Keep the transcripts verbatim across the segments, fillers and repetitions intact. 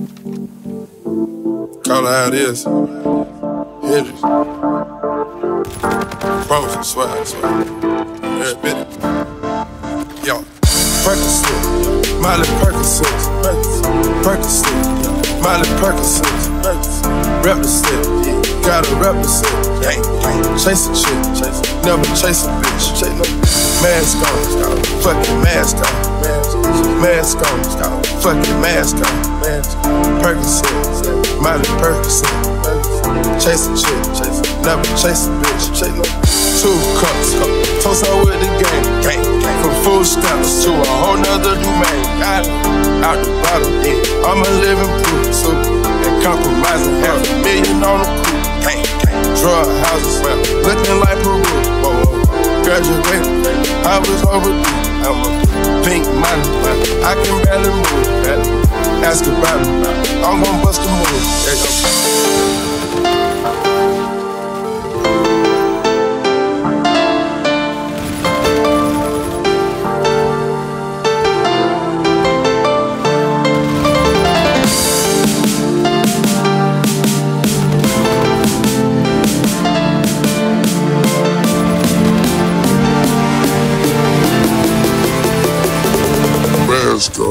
Call it how it is. Hendrix. Promise you, swear, I swear. Every bit. Yo. Percocet, Miley Percocet, Percocet, Miley Percocet, represent, gotta represent, chase a chick, never chase a bitch, mask on, fucking mask on, mask on, fucking mask on, Percocet, Miley Percocet, chase a chick, never chase a bitch, two cups, toast out with the game, from food stamps to a whole nother domain, got it, out the bottom, I'm a living proof, so, and compromising half a million on the coupe, drug houses, looking like Peru, graduated, I was overdue, I'm a pink money, I can barely move, ask about it, I'm gon' bust a move, let's go.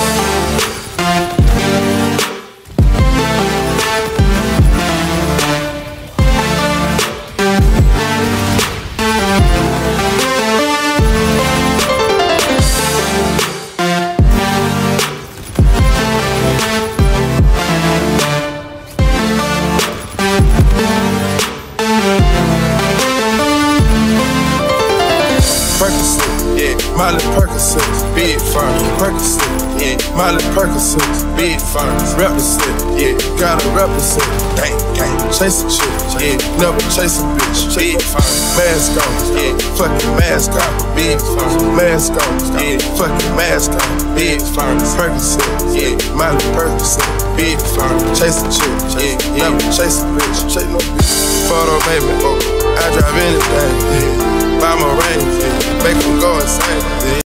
Percocet, yeah, Miley Percocet, big firm, Percocet, yeah, Miley Percocet, big firm, represent, yeah, gotta represent, gang, gang, chase a chick, yeah, never chase a bitch, big firm, mask on, yeah, fucking mask on, big firm, mask on, yeah, fucking mask on, big firm, Percocet, yeah, Miley Percocet, big firm, chase a chick, yeah, never chase a bitch, chase no bitch, photo baby, oh, I drive anything, yeah. Buy my range, yeah. Make them go insane. Yeah.